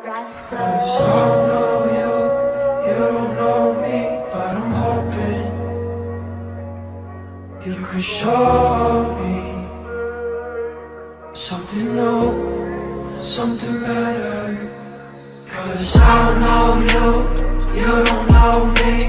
'Cause I don't know you, you don't know me, but I'm hoping you could show me something new, something better. 'Cause I don't know you, you don't know me,